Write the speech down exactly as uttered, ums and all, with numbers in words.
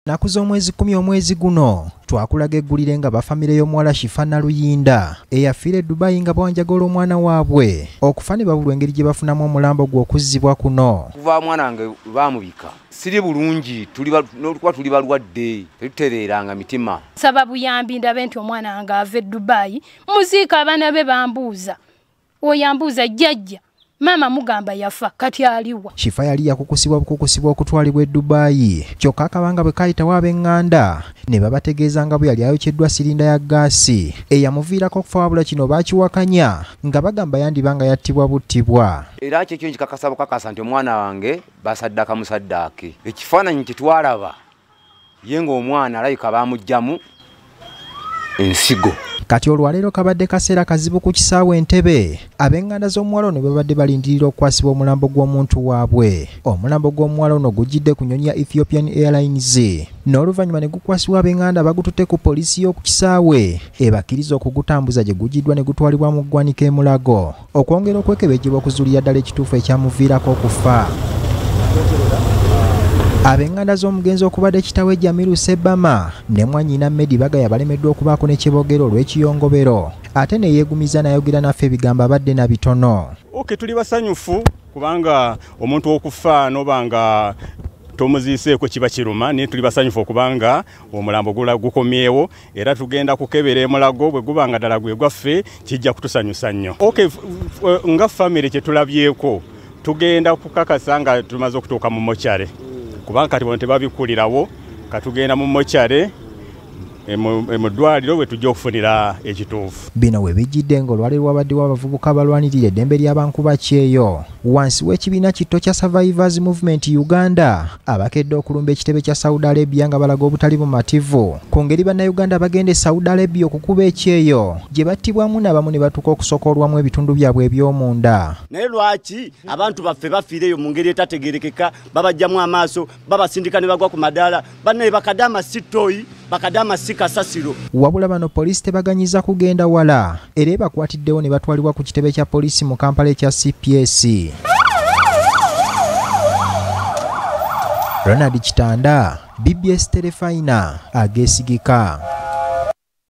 Naku z'omwezi kumi omwezi guno twakulaga eggulire nga bafamire y'omuwala Shifa Naluyinda eyafiira e Dubai nga bwanjagala omwana waabwe okufa ne babulwa engeri gye bafunamu omulambo gwe okuzzibwa kuno. Kuva mwana wange baamubika siri bulungi n'olikuba tuli balwadde tetutereeranga mitima. Nsaba buyambi ndabe nti omwana wange ava e Dubai muziika abaana be bambuuza oyambuuza jjajja mama mugamba yafa kati aliwa. Shifa yali yakukusibwa bukukusibwa okutwalibwa e Dubai kyokka akabanga bwe kayitawo ab'eŋŋanda ne babategeeza nga bwe yali ayokyeddwa sirinda ya gaasi eyamuviirako okufa wabula kino baakiwakanya nga bagamba yandibanga yattibwa buttibwa. Era kyekyo nkikakasa bukakasa nti omwana wange basaddaka musaddaake. Ekifaananyi kye twalaba ye ng'omwana alayika baamuggyamu ensigo. Kati olwaleero kabadde kaseera kazibu ku kisaawe Entebbe ab'eŋŋanda z'omuwala ono babadde balindirira okukwasibwa omulambo gw'omuntu waabwe. Omulambo gw'omuwala ono gujjidde ku nnyonyi ya Ethiopian Airlines n'oluvannyuma ne gukwasibwa ab'eŋŋanda bagututte ku poliisi y'oku kisaawe ebakkiriza okugutambuza gye gujjiddwa ne gutwalibwa mu ggwanika e Mulago okwongera okwekebejjebwa okuzuulira ddala ekituufu ekyamuviirako okufa. Ab'eŋŋanda z'omugenzi okubadde kitaawe Jamiru Sebama ne mwannyina Medi Bagaya balemeddwa okubaako ne kyebogero olw'ekiyongobero ate ne yeegumiza n'ayogera naffe ebigambo abadde na bitono. Oke tuli basanyufu kubanga omuntu okufa noba nga tomuziiseeko kiba kiruma naye tuli basanyufu okubanga omulambo gula gukomyewo era tugenda kukebera e Mulago bwe gubanga ddala gwe gwaffe kijja kutusanyusa nnyo. Oke nga famire kye tulabyeko tugenda kukakasa nga tumaze okutuuka mu mokyare kubanga kati bonte babikulirawo katugenda mu mokyare mu ddwaliro bwe tujja okufunira ekituufu. Bino we bijjidde ng'olwaleero wabaddewo abavubuka balwanirira eddembe ly'abankuba kyeyo wansi w'ekibiina kitto kya Survivors Movement Uganda abakedde okulumba ekitebe kya Saudi Arabia nga balaga obutali bumativu ku ngeri bannayuganda bagenda e Saudi Arabia okukuba ekyeyo gye battibwamu n'abamu ne batuuka okusokolwamu ebitundu byabwe eby'omunda. Naye lwaki abantu baffe bafiireyo mu ngeri etategerekeka babajjamu amaaso babasindika ne bagwa ku madaala bannaye bakadama sitoyi bakadama sikasasiro. Wabula bano poliisi tebaganyiza kugenda wala era bakwatiddewo ne batwalibwa ku kitebe kya poliisi mu Kampala ekya C P S. Ronald Kitanda, B B S Telefina, ageesigika.